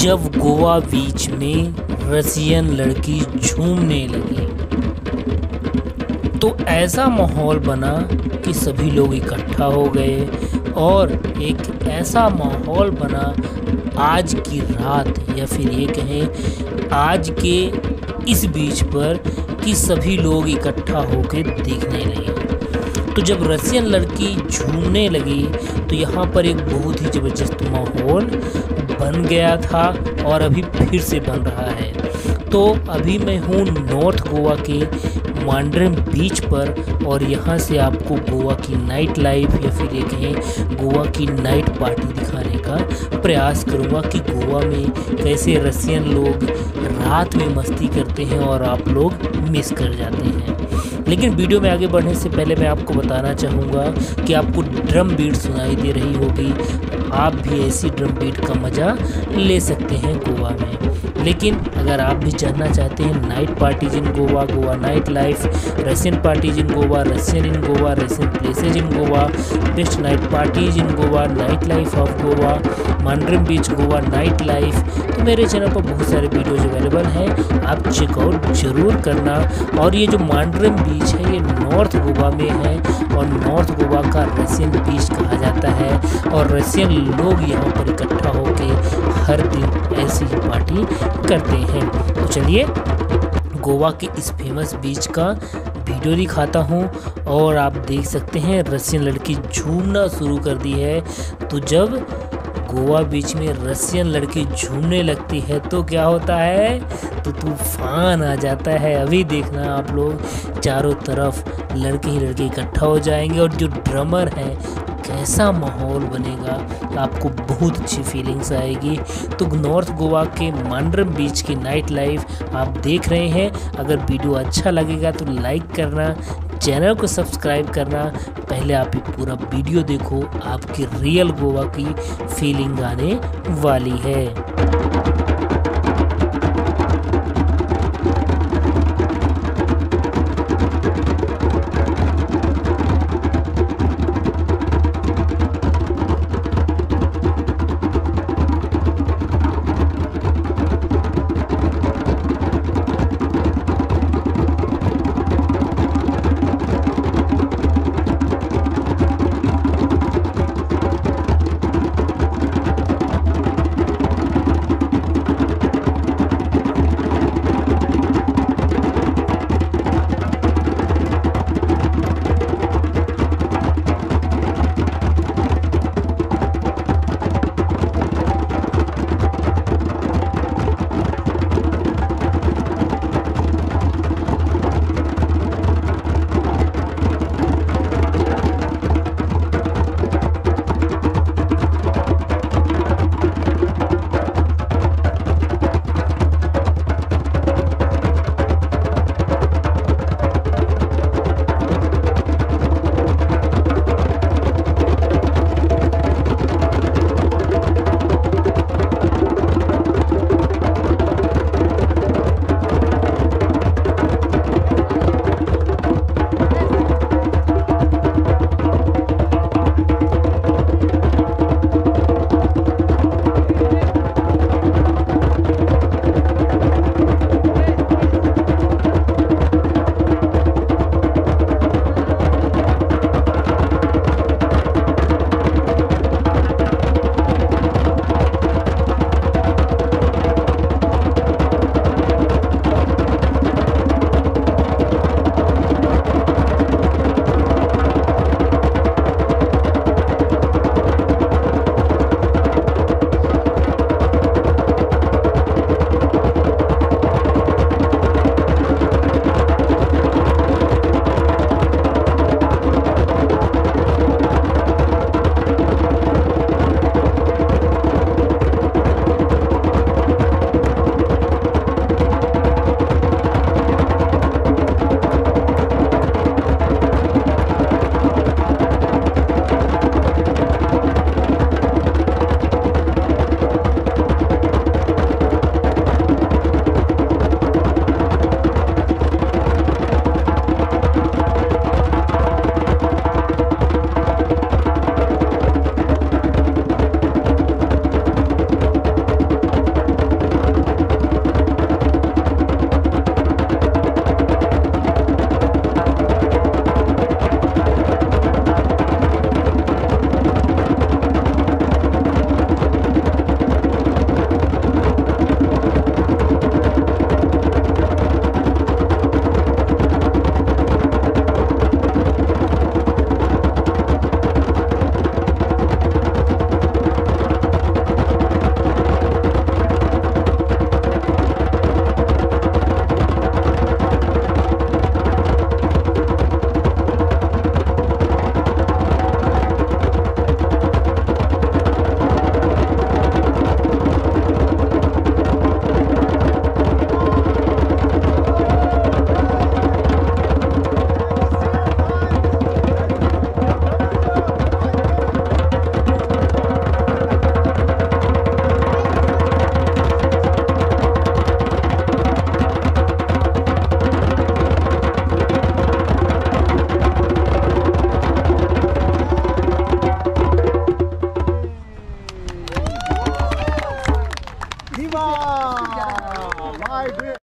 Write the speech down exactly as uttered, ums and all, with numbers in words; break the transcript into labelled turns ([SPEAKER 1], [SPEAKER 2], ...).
[SPEAKER 1] जब गोवा बीच में रसियन लड़की झूमने लगी तो ऐसा माहौल बना कि सभी लोग इकट्ठा हो गए और एक ऐसा माहौल बना आज की रात या फिर ये कहें आज के इस बीच पर कि सभी लोग इकट्ठा होकर देखने लगे। तो जब रसियन लड़की झूमने लगी तो यहाँ पर एक बहुत ही ज़बरदस्त माहौल बन गया था और अभी फिर से बन रहा है। तो अभी मैं हूँ नॉर्थ गोवा के मांड्रेम बीच पर और यहाँ से आपको गोवा की नाइट लाइफ या फिर ये कहें गोवा की नाइट पार्टी दिखाने का प्रयास करूँगा कि गोवा में कैसे रसियन लोग रात में मस्ती करते हैं और आप लोग मिस कर जाते हैं। लेकिन वीडियो में आगे बढ़ने से पहले मैं आपको बताना चाहूँगा कि आपको ड्रम बीट सुनाई दे रही होगी, आप भी ऐसी ड्रम बीट का मज़ा ले सकते हैं गोवा में। लेकिन अगर आप भी जानना चाहते हैं night parties in Goa, Goa night life, Russian parties in Goa, Russian in Goa, Russian places in Goa, best night parties in Goa, night life of Goa, Mandrem beach Goa night life, तो मेरे चैनल पर बहुत सारे वीडियोज अवेलेबल हैं, आप चेकआउट जरूर करना। और ये जो मांड्रेम बीच है ये नॉर्थ गोवा में है और नॉर्थ गोवा का रशियन बीच कहा जाता है और रशियन लोग यहाँ पर इकट्ठा होकर हर दिन ऐसी ही पार्टी करते हैं। तो चलिए गोवा के इस फेमस बीच का वीडियो दिखाता हूँ और आप देख सकते हैं रशियन लड़की झूमना शुरू कर दी है। तो जब गोवा बीच में रशियन लड़की झूमने लगती है तो क्या होता है, तो तूफान आ जाता है। अभी देखना आप लोग चारों तरफ लड़के ही लड़के इकट्ठा हो जाएंगे और जो ड्रमर है कैसा माहौल बनेगा, आपको बहुत अच्छी फीलिंग्स आएगी। तो नॉर्थ गोवा के मांड्रेम बीच की नाइट लाइफ आप देख रहे हैं। अगर वीडियो अच्छा लगेगा तो लाइक करना, चैनल को सब्सक्राइब करना। पहले आप ये पूरा वीडियो देखो, आपकी रियल गोवा की फीलिंग आने वाली है।
[SPEAKER 2] idea.